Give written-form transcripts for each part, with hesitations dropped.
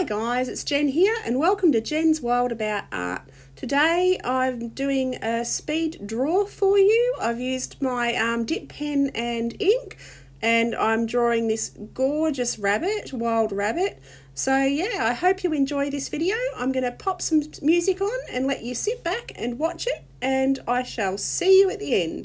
Hi guys, it's Jen here and welcome to Jen's World About Art. Today I'm doing a speed draw for you. I've used my dip pen and ink and I'm drawing this gorgeous rabbit, wild rabbit. So yeah, I hope you enjoy this video. I'm going to pop some music on and let you sit back and watch it, and I shall see you at the end.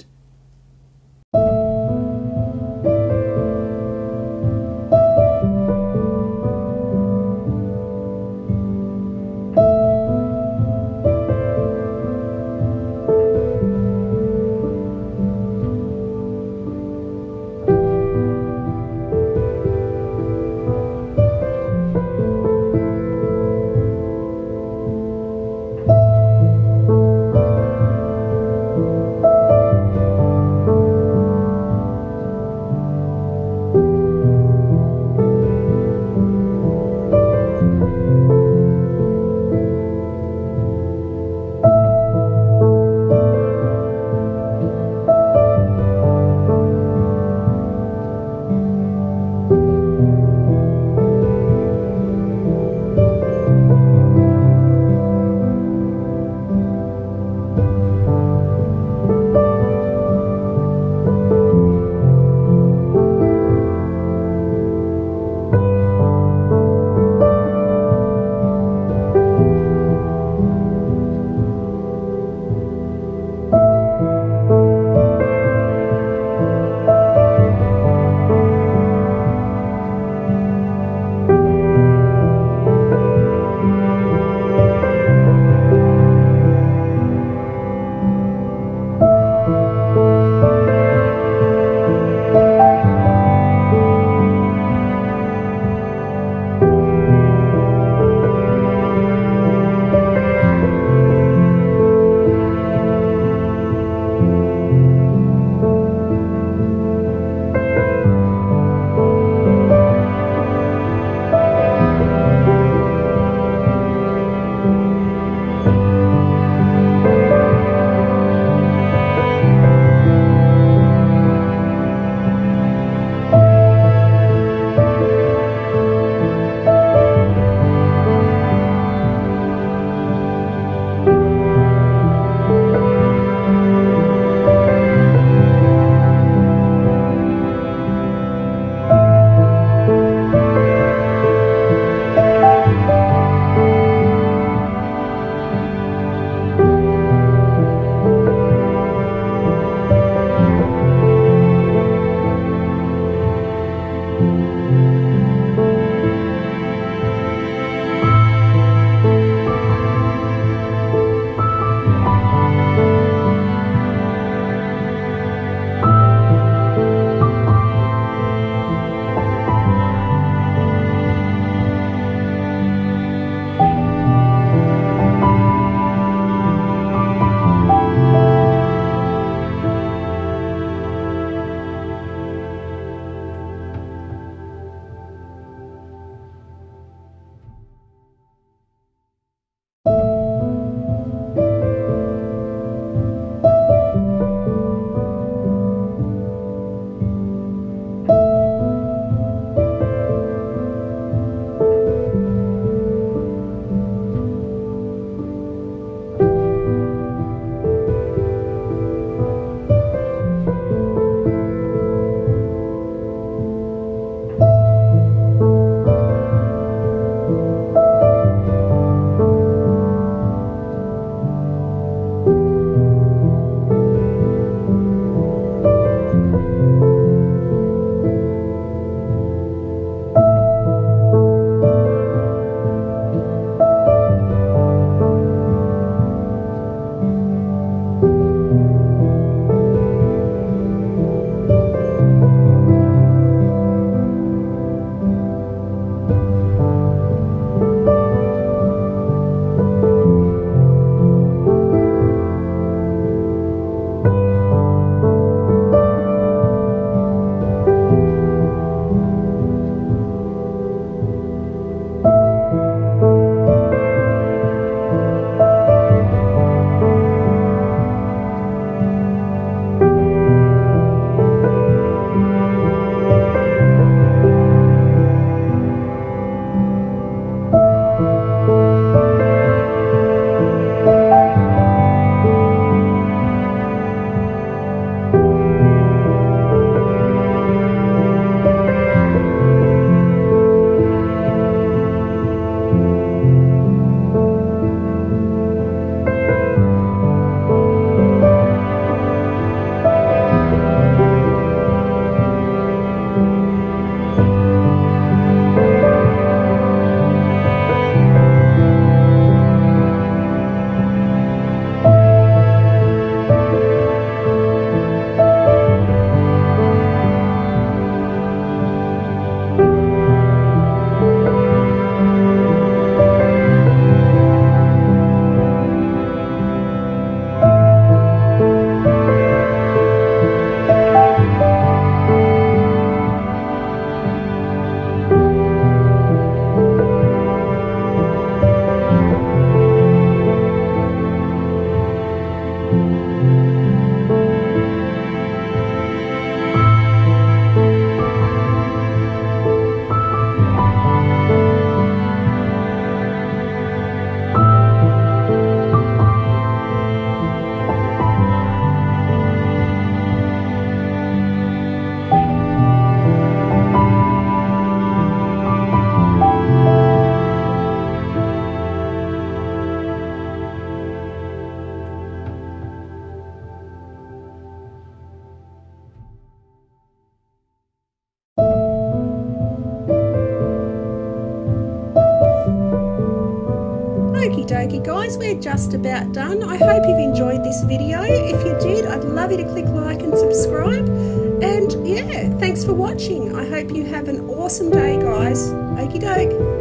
Okie dokie guys, we're just about done. I hope you've enjoyed this video. If you did, I'd love you to click like and subscribe. And yeah, thanks for watching. I hope you have an awesome day guys. Okie doke.